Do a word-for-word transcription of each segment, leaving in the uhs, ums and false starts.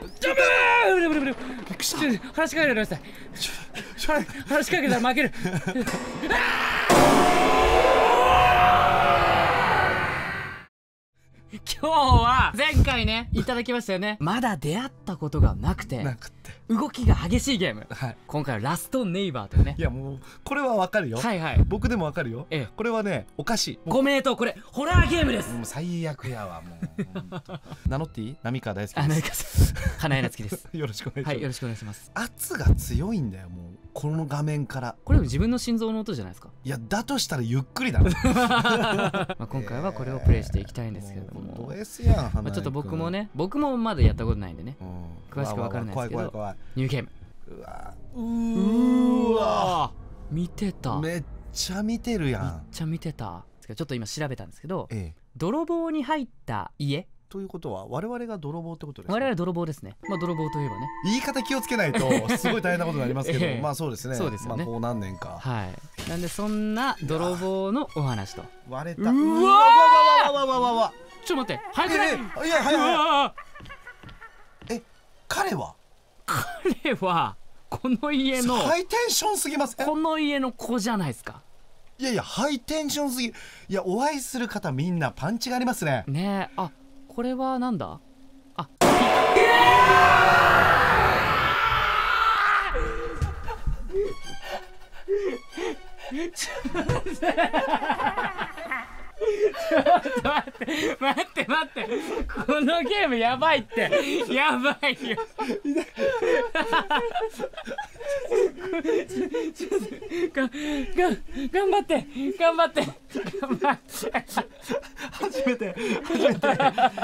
ジャンプーブルブルブル話しかけてください。話しかけたら負ける。今日は前回ねいただきましたよね。まだ出会ったことがなくてなくて動きが激しいゲーム、 はい、 今回はラストネイバーというね。 いやもうこれはわかるよ。はいはい、僕でもわかるよ。ええ、これはねおかしい。 ご名答、これホラーゲームです。 もう最悪やわもう。名乗っていい？浪川大好きです。 あ、浪川さん、花江夏樹です。 よろしくお願いします。 はい、よろしくお願いします。 圧が強いんだよもうこの画面から。 これ自分の心臓の音じゃないですか。 いやだとしたらゆっくりだな。 まあ今回はこれをプレイしていきたいんですけれども、 ド S やん。 まあちょっと僕もね、僕もまだやったことないんでね、詳しくわからないですけど、ニューゲーム。 うわうわ見てた。 めっちゃ見てるやん。 めっちゃ見てた。ちょっと今調べたんですけど、 ええ、 泥棒に入った家ということは我々が泥棒ってことですか？ 我々泥棒ですね。まあ泥棒といえばね、 言い方気をつけないとすごい大変なことになりますけど、ええ、まあそうですね。 そうですよね。 まあこう何年か。 はい。なんでそんな泥棒のお話と。 割れた。 うわわわわわわわわ。 ちょっと待って、早くない？ いや早い早い。え、彼は？ 彼はこの家のハイテンションすぎません？ この家の子じゃないですか。 いやいやハイテンションすぎ。いやお会いする方みんなパンチがありますね。ねえ、あ、これはなんだ？あ、ちょっと待って待って待って待って、このゲームやばいって、やばいよ。ちょっとがが頑張って頑張って頑張って。 初めて初めて。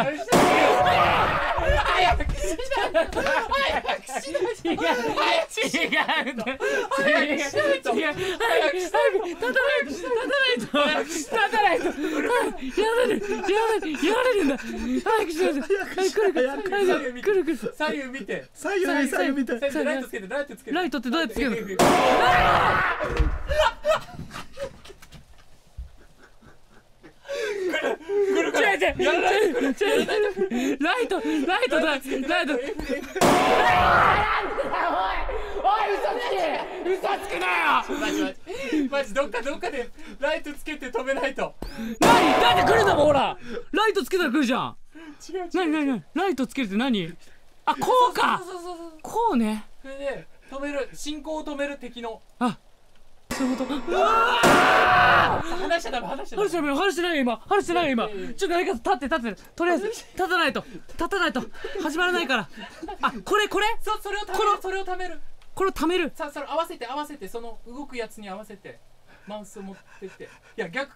早くしないと早くしないと違う違う違う違う早く早く立たないと立たないと立たないとやられるやられるやられるんだ。早くしないと。はい来る来る来る来る。左右見て左右見て左右見て。 ライトつけてライトつけて。ライトってどうやってつけるの？違う違う違うライトライトだライト。おい嘘つき嘘つくなよ。マジマジマジどっかどっかでライトつけて止めないと。何だって来るんだもんほら。ライトつけたら来るじゃん。違う違う。何何何ライトつけるって何？あ、こうか。こうね。それで止める、進行を止める敵の。あ、そういうこと。うわあ！話しちゃダメ話しちゃダメ。話しちゃダメ話してないよ今話してないよ今。ちょっと誰か立って立ってとりあえず立たないと立たないと始まらないから。あ、これこれ。そそれをこのそれを貯める。これを貯める。さあそれ合わせて合わせてその動くやつに合わせてマウスを持ってって。いや逆。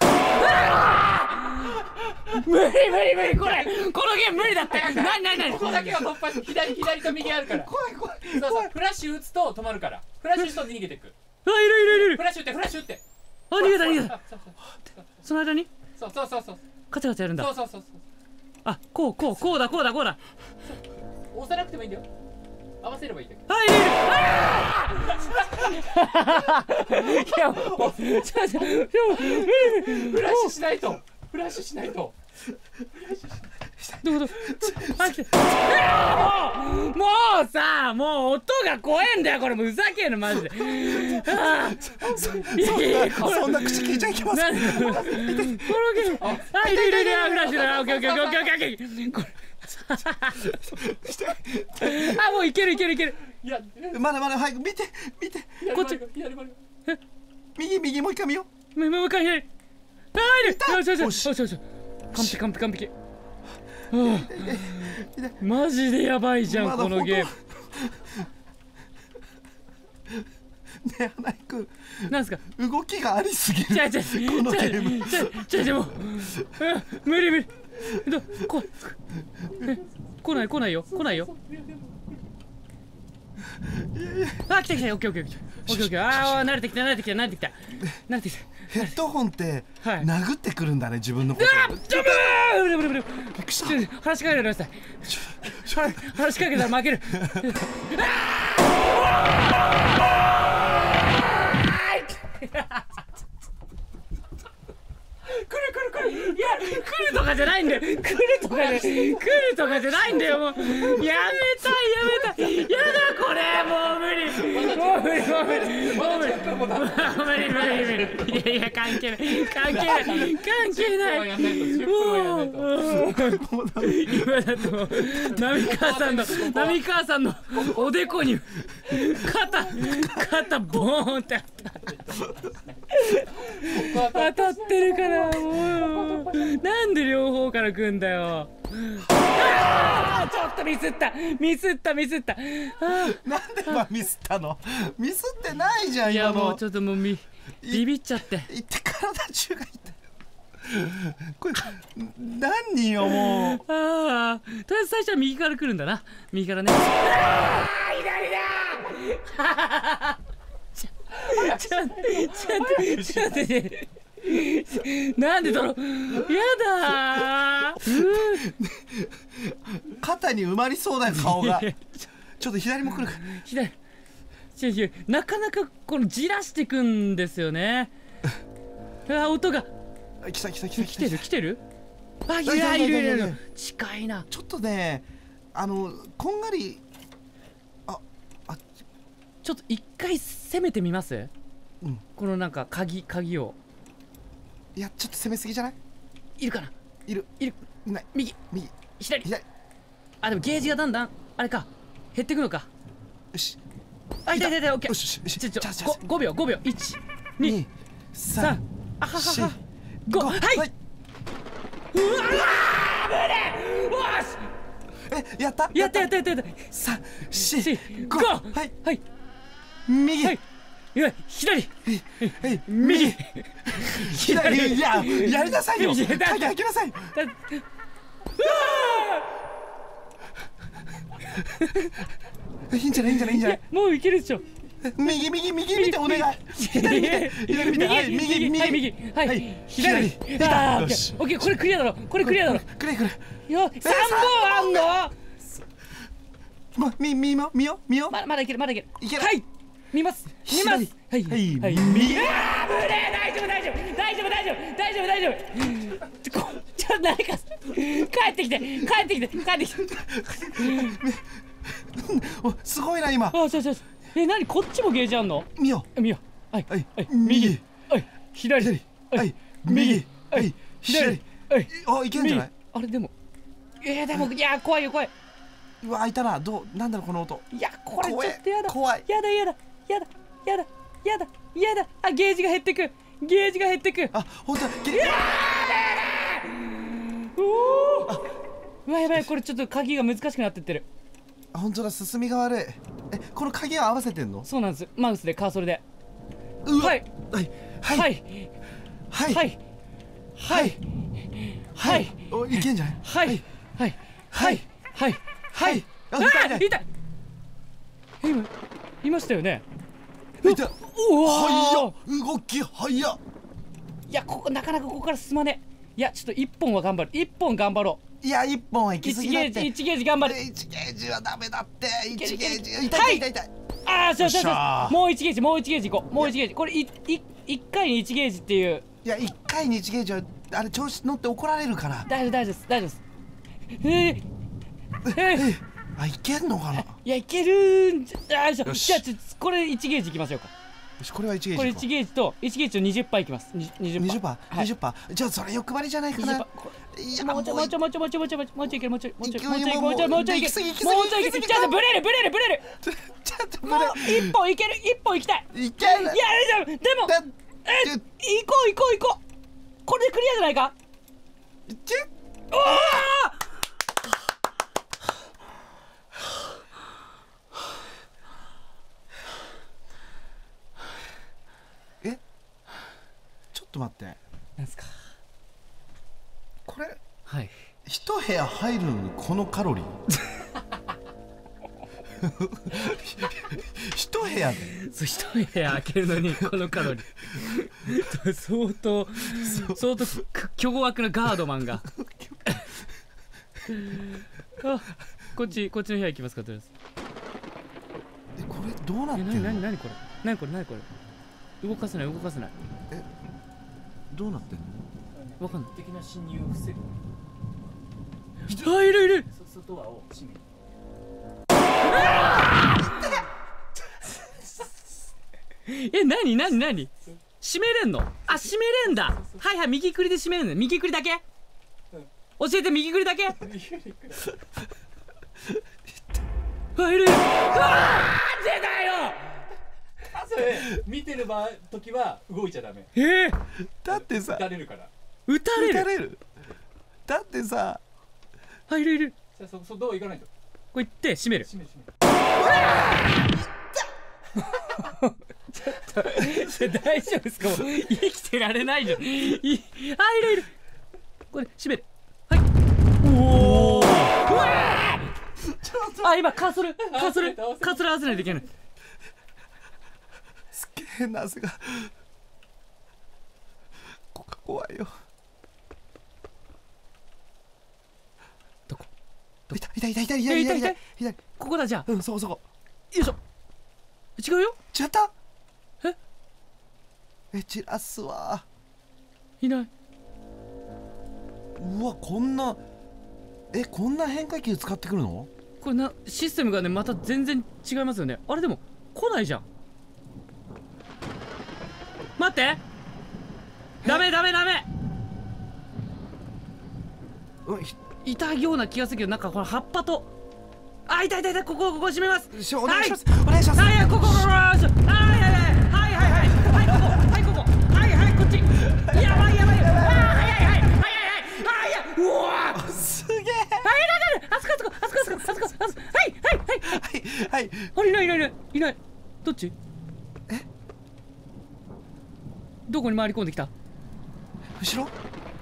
無理無理無理これこのゲーム無理だって。なになになに。ここだけは突破して左左と右あるから。怖い怖い。そうそうフラッシュ打つと止まるから。フラッシュ打つと逃げていく。あ、いるいるいる。フラッシュ打ってフラッシュ打って。あ、逃げた逃げた。その間にそうそうそうそうカチャカチャやるんだ。そうそうそうそう。あ、こうこうこうだこうだこうだ。押さなくてもいいんだよ。合わせればいいだけ。あ、いるいる。ああいやもうちょちょフラッシュしないとフラッシュしないと。どういうこと？あ、来て。もうさ、もう音が怖えんだよこれ。もうふざけんのマジで。ああ、 そんな口聞いちゃいけません。 このゲーム。あ、いるいるいる。フラッシュだ。オッケーオッケーオッケーオッケーオッケー。これ。あ、もういけるいけるいける。いや、 まだまだ早く見て見て。 こっち。 右右もう一回見よう。もう一回左。あ、いる。よしよしよしよしよし。完璧完璧完璧。マジでやばいじゃんこのゲーム。 ね、花井くん。 なんすか。 動きがありすぎる。 違う違う。 このゲーム。 違う違うもう。無理無理。どこ来ない来ないよ来ないよ。あ、来た来た。オッケーオッケーオッケーオッケーオッケー。ああ慣れてきた慣れてきた慣れてきた慣れてきた。 ヘッドホンって殴ってくるんだね自分のこと。 あ、ジャンプーブルブルブル。話しかけてください。話しかけたら負ける。来る来る来る。いや来るとかじゃないんだよ。来るとかで来るとかじゃないんだよ。もうやめたいや無理無理無理無理。いやいや関係ない関係ない関係ない。今だと浪川さんの浪川さんのおでこに肩肩ボーンって当たってるからもうなんで両方から来んだよ。あーちょっとミスったミスったミスった。 なんで今ミスったの？ミスってないじゃん。 いや今のもうちょっともうビビっちゃっていって体中が痛い。これ何人よもう。 ああとりあえず最初は右から来るんだな。右からね。ああ左だちょちょっとちょっとちょっとねなんでだろう。やだ肩に埋まりそうだよ顔が。ちょっと左も来るから左違う違うなかなかこのじらしてくんですよね。あ音が来た来た来た来てる来てる。あいやいるいるいる近いな。 ちょっとねあのこんがりああちょっと一回攻めてみます。 うんこのなんか鍵鍵を。 いやちょっと攻めすぎじゃない？ いるかな。 いるいるいない右右左左。 あでもゲージがだんだんあれか減ってくのか。 よしあいたいたいたオッケー。 よしよしちょちょじゃあじゃあご秒ご秒いちにさんあはははごはい。うわーえやったやったやったやったやった。 さしごごはいはい右はいいや左はい右左いややりなさいよ。 いやだ鍵開けなさい。 だいいんじゃないいいんじゃないいいんじゃない。 もういけるでしょ。 右右右見てお願い。左見て左見てはい右右はい右はい左。ああオッケーオッケーこれクリアだろこれクリアだろ。 くれくれよ三本あんの。 まみみよみよみよままだいけるまだいける。 いけるはい見ます見ます。はいはいはい右。 あー危ねえ大丈夫大丈夫大丈夫大丈夫大丈夫大丈夫。ちょちょっと誰か帰ってきて帰ってきて帰ってきて。 おすごいな今。 あそうそうそう。え何こっちもゲージあんの。 みよ見よはいはい右はい左はい右はい左はいあいけんじゃない。 あれでもえーでもいや怖いよ怖い。 うわ開いたな。どうなんだろうこの音。 いやこれちょっとやだ怖いやだやだやだやだやだやだ。あゲージが減ってくゲージが減ってく。 あ本当だ。 うわやばいこれちょっと鍵が難しくなってってる。 あ本当だ進みが悪い。えこの鍵は合わせてんの？ そうなんですマウスでカーソルで。 うわはいはいははいいはいはいはいはいおいけんじゃない。 はいはいはいはいはいああ痛い痛い痛い。え今いましたよね。 痛い。 うわはや動きはや。 いやここなかなかここから進まねえ。いやちょっと一本は頑張る一本頑張ろいや一本はう。 行き一過ぎだって。 ゲージ一ゲージ頑張る。 一ゲージはダメだって。一ゲージはい痛い痛い痛い。 ああそうそうそうよっしゃーもう一ゲージもう一ゲージいこうもう一ゲージこれいい一回に一ゲージっていう。 いや一回に一ゲージはあれ調子乗って怒られるから。 大丈夫大丈夫です大丈夫です。えー、えー、 あいけんのかな。よいやいけるんじゃあよしよしじゃあちょこれいちゲージいきましょうか。 しこれは一ゲージ。 これいちゲージといちゲージとにじゅっパーいきます。にじゅっパーにじゅっパーにじゅっパーじゃあそれ欲張りじゃないかな。 にじゅっパーこいやもうちょもうちょもうちょもうちょもうちょもうちょもうちょいけるもうちょいもうちょいいもうちょいもうもうちょいもうちょいもうちょい行き過ぎ行き過ぎもうちょいいける。じゃあブレるブレるブレる。 ちょっともう一本いける一本いきたい。 いけいや大丈夫でもだえ行こう行こう行こう。これでクリアじゃないか。 ちゅおおえちょっと待って。 なんすか。 これはい一部屋入るのにこのカロリー一部屋でそう一部屋開けるのにこのカロリー相当相当凶悪なガードマンがあこっちこっちの部屋行きますかとりあえず。 えこれどうなっえてんの。 何何何これ何これ何これ動かせない動かせない。 えどうなってんの。 わかんない。 的な侵入を防ぐ。 あいるいる。 外ドアを閉める。 え、なになになに閉めれんの？あ、閉めれんだ。はいはい、右クリで閉めるの。右クリだけ、うん、教えて、右クリだけあ、いるよ。うわー、出たよ。 あ、それ見てる場時は動いちゃダメ。 えー、 だってさ、 撃たれるから。 撃たれる。 撃たれる。だってさ、 あ、いるいる。 さあ、そそどう行かないと。 こう行って閉める。 閉める閉める。 ちょっと大丈夫ですか？もう生きてられないじゃん。い、あ、いるいる。これ閉める。はい。おお。うわー。あ、今カーソルカーソルカーソル合わせないといけない。 すっげえなぜがここ怖いよ。 どこ？ いたいたいたいたいたいたいたいた。 ここだ。じゃあ、 うん、そこそこ。 よいしょ。違うよ。 違った。 ええ、散らすわ。 いない。 うわ、こんな、え、こんな変化球使ってくるの？ これな、システムがね、また全然違いますよね。あれでも来ないじゃん。待って、ダメダメダメ。 うん、 いたような気がするけど、なんかこの葉っぱと、あ、いたいたいた。ここここ閉めます。 しお願いします、お願いします。 はいはい、ここここ、はいはいはいはいはいはいはい、ここはいここはいはい、こっち。やばいやばい。あ、はいはいはいはいはいはい。あ、いや、うわー、 すげえ。 はい、だだだ、あそこあそこあそこあそこあそこあそこ、はいはいはいはいはい。 あれ、いないいないいないいない。どっち？ え、 どこに回り込んできた？ 後ろ？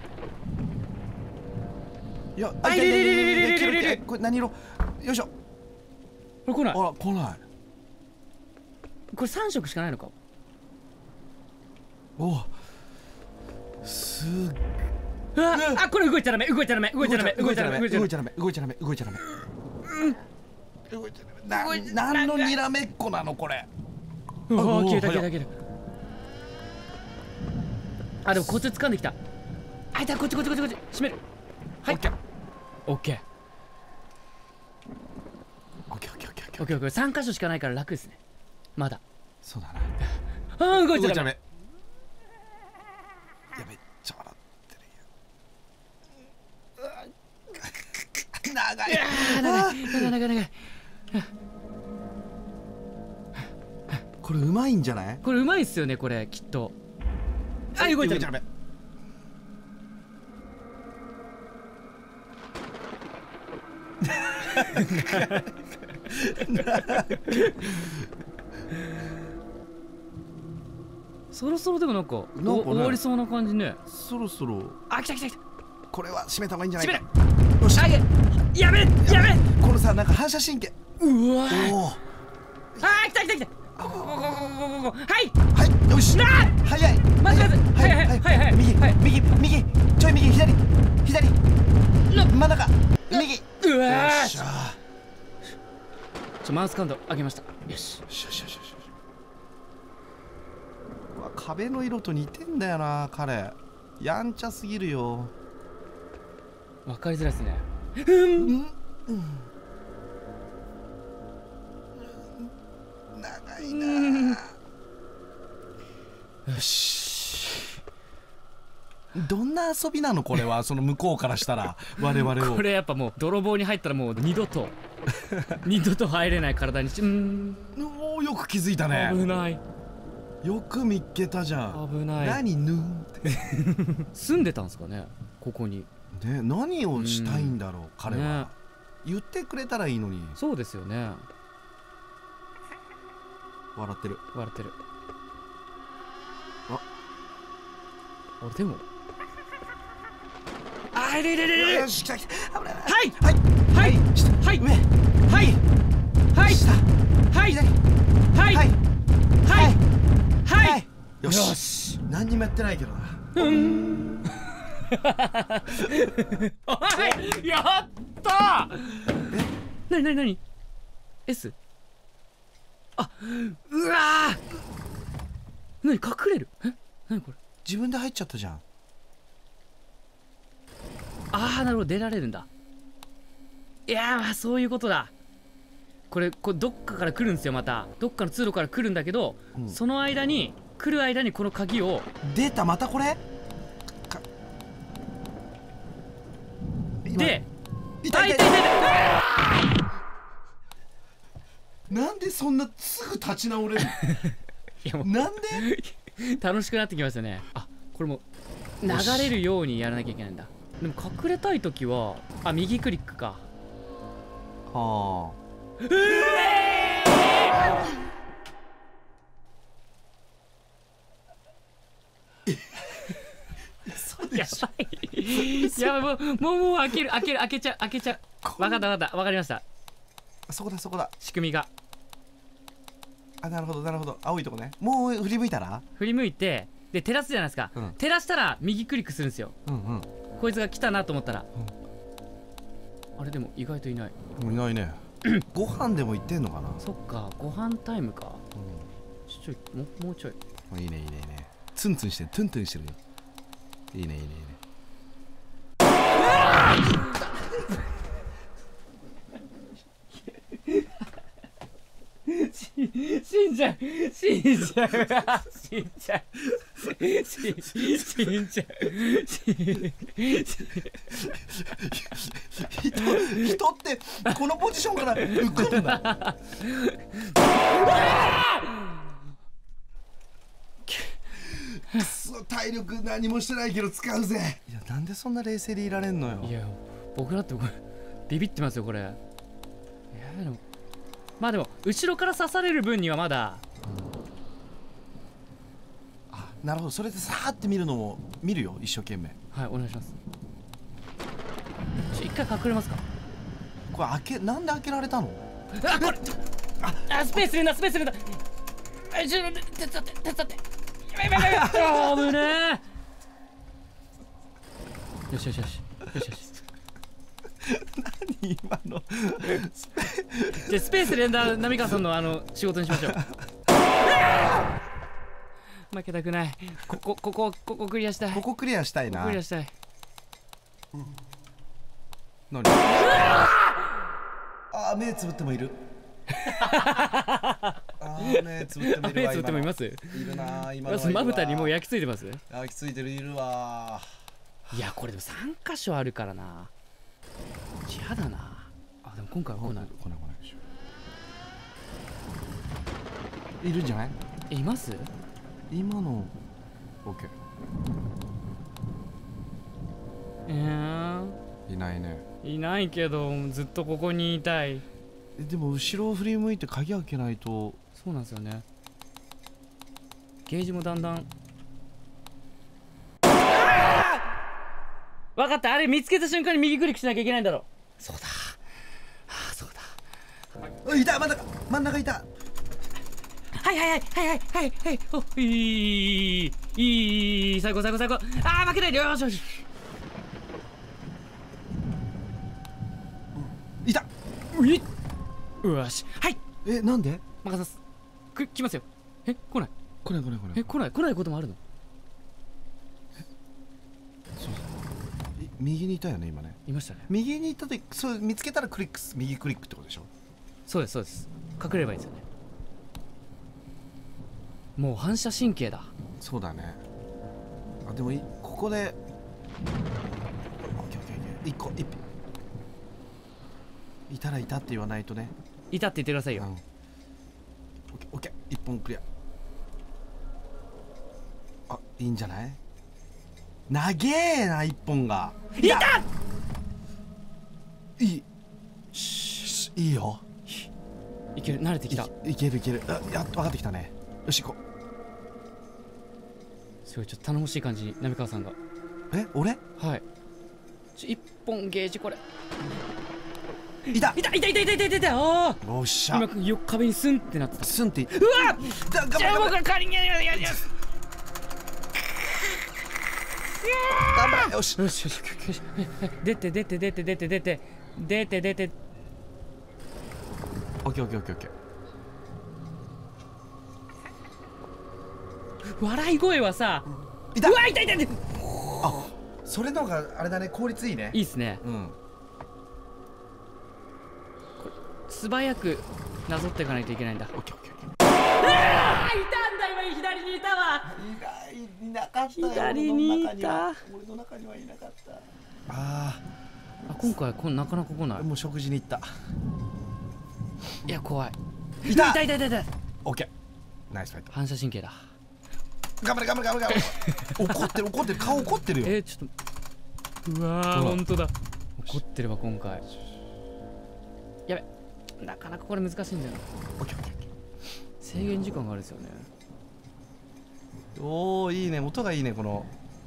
いや、 あ、いるいるいるいるいるいるいる。 これ何色？よいしょ。 これ来ない。 あら、来ない。 これさん色しかないのか。 お、すっうわ、あ、これ動いちゃダメ動いちゃダメ動いちゃダメ動いちゃダメ動いちゃダメ動いちゃダメ動いちゃダメ動いちゃダメ。な、なんのにらめっこなのこれ。 うわ、消えた消えた消えた。あ、でもこっち掴んできた。あ、いた、こっちこっちこっちこっち閉める。はい、オッケーオッケーオッケーオッケーオッケーオッケーオッケーオッケー。さん箇所しかないから楽ですね。まだ。 そうだな。 あー、動いちゃダメ。 いや、めっちゃ笑ってるよ。長い。 長い長い長い長い。 これうまいんじゃない？ これうまいっすよね、これきっと。あ、動いちゃダメ。そろそろでもなんか終わりそうな感じね。 そろそろ。 あ、来た来た来た。 これは閉めた方がいいんじゃないか。 閉める。よし、あ、やべやべ。 このさ、なんか反射神経。 うわー。おお。 あ、来た来た来た。こここここここ。はいはい、よし。 なあ、 早い。 まずまず、はいはいはいはい。 右右右、ちょい右、左左、真ん中右。 うわー。 よっしゃ。 ちょ、マウスカウント上げました。よしよしよしよしよし。うわ、壁の色と似てんだよな彼。やんちゃすぎるよ。 わかりづらいですね。うんうん、 長いな。よし。どんな遊びなのこれは。その向こうからしたら我々を。 これやっぱもう泥棒に入ったらもう二度と二度と入れない体にし、うん、 もうよく気づいたね。 危ない。 よく見っけたじゃん。 危ない。 何ぬんって住んでたんですかね、ここに。 ね、何をしたいんだろう、うん、彼は、ね、言ってくれたらいいのに。 そうですよね。 笑ってる笑ってる。 ああ、でもあ、いるいるいるいる。 よし、来た来た。危ない。 はいはいはい下、 はい上、 はいはい下、 はい左、 はいはいはいはい。 よよし。 し。 何にもやってないけどな。 うんおい、やったー。え、なになになに S？ あ、うわー、なに隠れる。え、なにこれ。 自分で入っちゃったじゃん。 あー、なるほど、出られるんだ。いやー、そういうことだ。 これこれどっかから来るんですよ。またどっかの通路から来るんだけど、 うんその間に来る間にこの鍵を出た、またこれかで痛い痛い痛い痛い痛い痛いなんでそんなすぐ立ち直れるいやもうなんで楽しくなってきますよね。あ、これも流れるようにやらなきゃいけないんだ。でも隠れたい時はあ右クリックか。 はやばいやばい、もうもうもう開ける開ける開けちゃう開けちゃう。分かった分かった分かりました。 あ、そこだそこだ。 仕組みがあ、なるほどなるほど。青いとこね。もう振り向いたら振り向いてで照らすじゃないですか、 うん照らしたら右クリックするんですよ。 うんうん。 こいつが来たなと思ったら、あれでも意外といない。 もういないねご飯でも行ってんのかな。 そっか、ご飯タイムか。ちょいもうもうちょい。 うん、いいねいいねいいね。ツンツンしてトゥントゥンしてるよ。いいねいいねいいね。 死んじゃう死んじゃう死んじゃう死んじゃう人人ってこのポジションから浮くんだくそ、体力何もしてないけど使うぜ。いや、なんでそんな冷静でいられんのよ。 いや僕だってこれビビってますよこれ。いやでもまあでも後ろから刺される分にはまだ、 うん、あ、なるほど。それでさーって見るのも見るよ、一生懸命。 はい、お願いします。ちょ一回隠れますか。 これ開け、なんで開けられたの。 あ、これあ、スペース入れんだスペース入れんだ。え、ちょっと手伝って手伝って。やばいやばいやばい。あぶねえ。よしよしよしよしよし。 何今のじゃスペース連打浪川さんのあの仕事にしましょう。負けたくない。ここここここクリアしたい。 ここクリアしたいな。 クリアしたい。 何あー、目つぶってもいるあー、目つぶってもいるわ。 目つぶってもいます。 いるな今のは。 まぶたにもう焼き付いてます。 焼き付いてる、いるわ。 いやこれでもさん箇所あるからな。嫌だな。あ、でも今回は来ない。 来ない来ないでしょ。いるんじゃない。 え、います。 今の OK。 えー、 いないね。 いないけどずっとここにいたい。 え、でも後ろを振り向いて鍵開けないと。 そうなんですよね。ゲージもだんだん分かった。あれ見つけた瞬間に右クリックしなきゃいけないんだろ。そうだ。ああそうだ。 いた、真ん中真ん中いた。 はいはいはいはいはいはいはい。お、いいいい最高最高最高。ああ負けないでよしよし。 いた。 うい。よしはい。 え、なんで任せます。く来ますよ。え来ない。 来ない来ない来ない。 え来ない来ないこともあるの。 そうそう。右にいたよね今ね。 いましたね。 右にいた時、そう見つけたらクリックす、右クリックってことでしょ。 そうですそうです。隠れればいいですよね。もう反射神経だ。 そうだね。あ、でもいここでオッケーオッケーオッケー。一個一いたらいたって言わないとね。 いたって言ってくださいよ。 うん、オッケーオッケー。一本クリア。あ、いいんじゃない。長えな一本が。 いた。 いいしいいよ。 いける。慣れてきた。 いいけるいける。あ、やっと分かってきたね。よし行こすごいちょっと頼もしい感じに浪川さんが。 う。え、俺はいちょ一本ゲージこれ。 いたいたいたいたいたいたいたいた。ああよっしゃ。 今よ壁にスンってなってた。 スンって。ううわだ、 じゃあ僕は代わりにやるやるやるやる。 頑張れ。よしよしよしよし。出て出て出て出て出て出て出て。 オッケーオッケーオッケーオッケー。 笑い声はさ、 いた。 うわ痛い痛い痛い。 あ、それの方があれだね、効率いいね。 いいっすね。 うん。 素早くなぞっていかないといけないんだ。 オッケーオッケーオッケー。 あーいたんだ、今左にいたわ。 いないいなかったよ。 左にいた。 俺の中にはいなかった。ああ、今回こんなかなか来ない。 あもう食事に行った。 いや怖い。 いたいたいたいたいた。 オッケーナイスファイト。 反射神経だ。 頑張れ頑張れ頑張れ頑張れ。怒ってる怒ってる、顔怒ってるよ。 えー、ちょっとうわーほら本当だ、怒ってるわ今回。やべ、なかなかこれ難しいんだよな。 オッケーオッケーオッケ制限時間があるんですよね。 ー。おおいいね、音がいいねこの。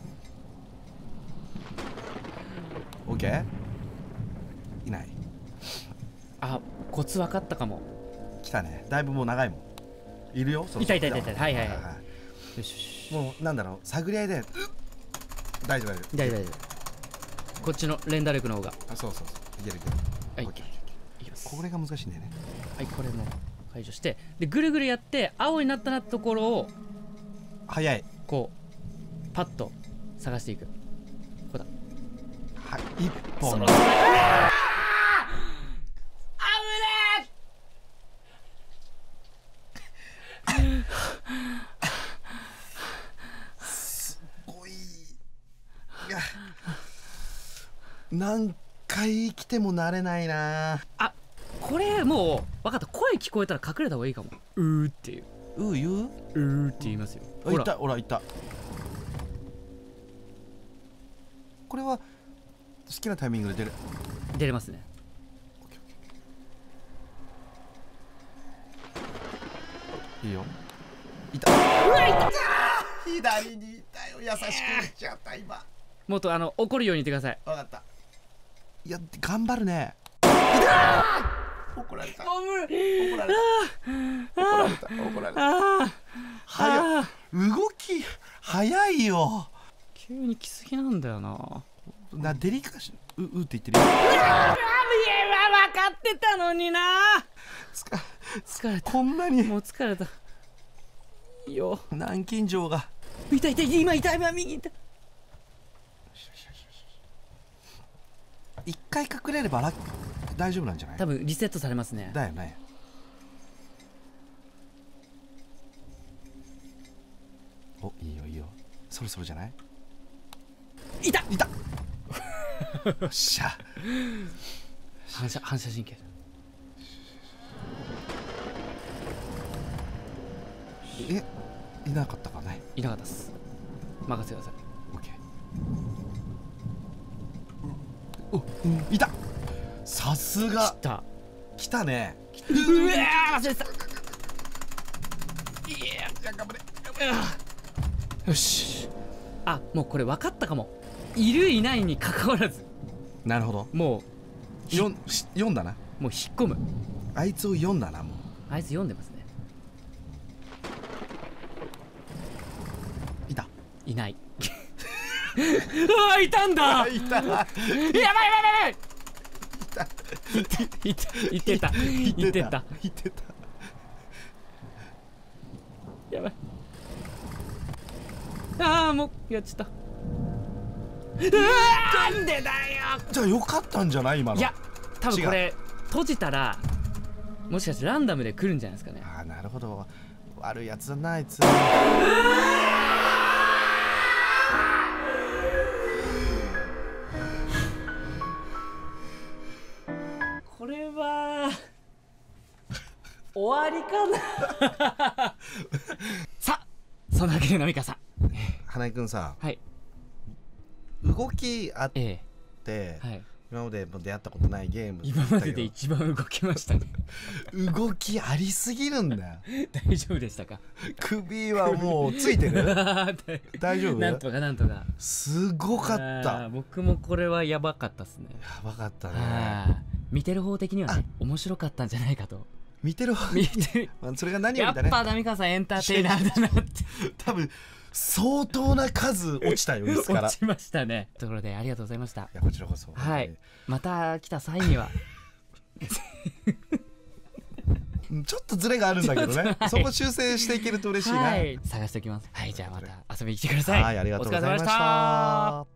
オッケー。いない。 あ、コツ分かったかも。 来たね。だいぶもう長いもん。いるよ。そろそろいたいたいたいた。はいはいはい。 はよしよし。 い。もうなんだろう、探り合いで。大丈夫大丈夫。 大丈夫大丈夫。こっちの連打力の方が。 あ、そうそうそう。いけるいける。 はいオッケーオッケーオッケいきます。 ー。これが難しいんだよね。 はい、これも解除して、でぐるぐるやって青になったなってところを早い。 こうパッと探していく。ここだ。 はい。一本。 そろそろ。あーすごい。いや。何回来ても慣れないな。 あ、これもう分かった。声聞こえたら隠れた方がいいかも。うーっていう。 う言う？ うーって言いますよ。 あ、いた、ほらいた。これは好きなタイミングで出る。 出れますね。 いいよ。いた。うわ、いた。左にいたよ。優しくしちゃった今。 もっとあの怒るように言ってください。 わかった。いや頑張るね。怒られた。怒られた。怒られた。怒られた。 あ早い。動き早いよ。 急に来すぎなんだよな。 なデリカシーううって言ってるよ。 うわー、分かってたのにな。 つか疲れた。 こんなにもう疲れた。いいよ。 南京錠が。 痛い痛い、今痛い、今右痛い。 一回隠れればラッ大丈夫なんじゃない？ 多分リセットされますね。 だよね。お、いいよいいよ。そろそろじゃない？ いたいた。よっしゃ。 反射反射神経だ。 え、いなかったかね。 いなかったっす。任せてください。 オッケー。お、うん、いた。さすが。 来た。 来たね。 うわー、忘れてた。いや、 頑張れ。 よし。あ、もうこれ分かったかも。いるいないに関わらず、 なるほど。 もうよん読んだな。 もう引っ込む。 あいつを読んだな。もうあいつ読んでますね。 いた。 いない。うわ、いたんだ。 いた。 やばいやばいやばい。いたいってたいってたいってた。 やばい。ああ、もうやっちゃった。うわー、なんでだよ。 じゃあよかったんじゃない今の。 いや、多分これ閉じたらもしかしてランダムで来るんじゃないですかね。 ああ、なるほど。悪いやつだなあいつ。 これは終わりかな。さあ、そんなわけで、のみかさん、 花井くんさ、 はい、 動きあっえて、 え、はい、 今までも出会ったことないゲーム今までで一番動きましたね。 動きありすぎるんだよ。 大丈夫でしたか？ 首はもうついてる。大丈夫？ なんとかなんとか。 すごかったあー、僕もこれはやばかったっすね。 やばかったね。 あー、見てる方的にはね、面白かったんじゃないかと。 見てる方見てるまあそれが何よやっりだね。 ぱ浪川さんエンターテイナーだなって。 多分相当な数落ちたよ椅子から。 落ちましたね。ところでありがとうございました。 いやこちらこそ。 はい、また来た際にはちょっとズレがあるんだけどね。そこ修正していけると嬉しいな。 はい、探しておきます。はい、じゃあまた遊びに来てください。 はい、ありがとうございましお疲れ様でした。 た。